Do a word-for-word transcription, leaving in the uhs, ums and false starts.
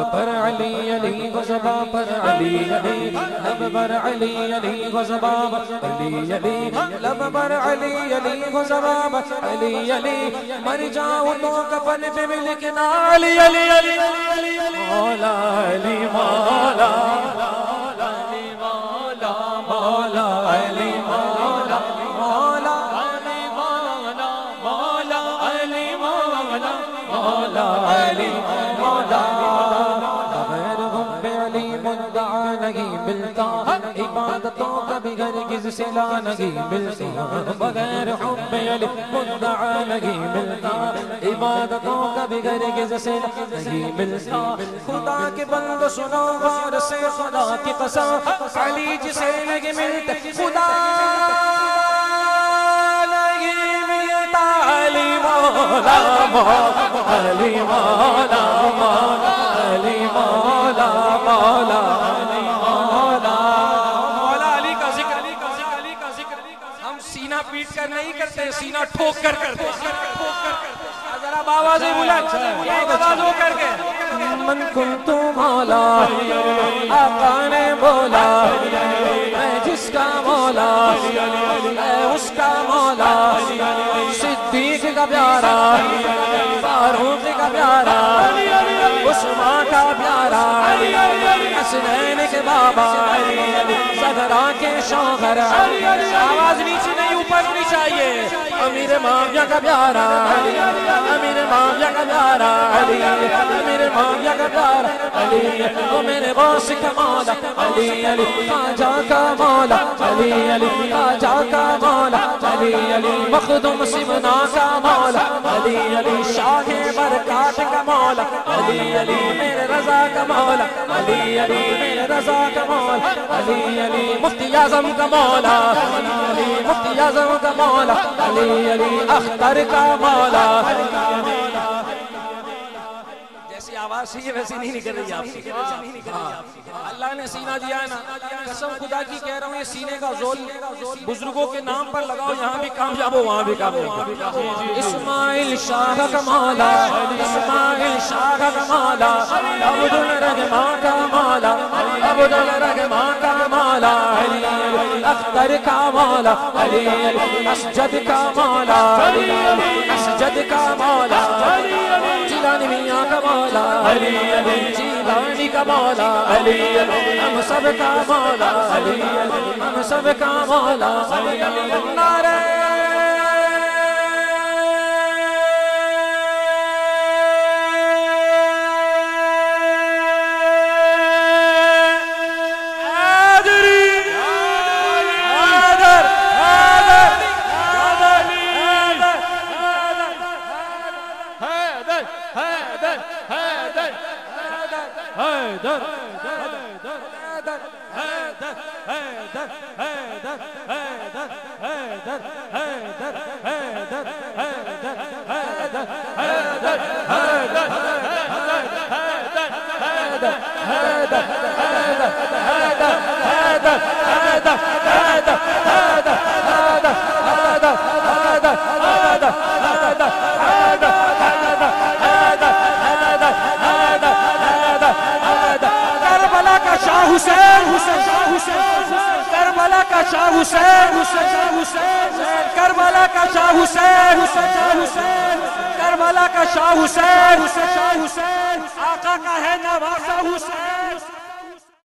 پر علی علی کو زباں پر علی علی لب پر علی علی کو زباں پر علی علی لب پر علی علی کو زباں پر علی علی مر جاؤں تو کفن پہ بھی لکھنا علی علی علی مولا علی مولا علی مولا مولا علی مولا مولا علی مولا مولا علی مولا مولا علی مولا بغیر حب علی مدعا نہیں ملتا عبادتوں کا بھی ہرگز صلہ نہیں ملتا بغیر حب علی مدعا نہیں ملتا عبادتوں کا بھی ہرگز صلہ نہیں ملتا خدا کے بندو سنو غور سے خدا کی قسم علی جسے نہیں ملتے خدا نہیں ملتا علی مولا علی مولا مولا علی مولا مولا علی مولا مولا علی کا ذکر علی کا ذکر علی کا ذکر ہم سینہ پیٹ کر نہیں کرتے سینہ ٹھوک کر کرتے ذرا آواز بلند ایک آواز ہو کر کے من کنت مولا آقا نے بولا میں جس کا مولا میں اس کا مولا صدیق کا پیارا فاروق کا پیارا عثمان کا پیارا حسنین کے بابا زہرا کے شوہر آواز نیچے نہیں اوپر ہونی چاہیے امیر معاویہ کا پیارا امیر معاویہ کا پیارا علی امیر معاویہ کا پیارا علی وہ میرے غوث کا مولا علی علی خواجہ کا مولا علی علی خواجہ کا مولا علی علی مخدوم سمنا کا مولا علی علی شاہ برکات کا مولا علی علی میرے رضا کا مولا علی علی میرے رضا کا مولا علی علی مفتی اعظم کا مولا علی مفتی اعظم کا مولا علی علی اختر کا مولا جیسی آواز ہے ویسی نہیں نکل رہی آپ سے اللہ نے سینہ دیا ہے نا قسم خدا کی کہہ رہا ہوں یہ سینے کا زول بزرگوں کے نام پر لگاؤ یہاں بھی کامیاب ہو وہاں بھی کامیاب ہو اسماعیل شاہ کا مولا اسماعیل شاہ کا مولا عبد الرحمان کا مولا عبد الرحمان کا مولا علی اختر کا مولا علی اسجد کا مولا اسجد کا مولا جیلانی میاں کا مولا علی جیلانی کا مولا علی ہم سب کا مولا علی ہم سب کا مولا نعرہ کربلا کا شاہ حسین کربلا کا شاہ حسین کربلا کا شاہ حسین آقا کا ہے نواسہ حسین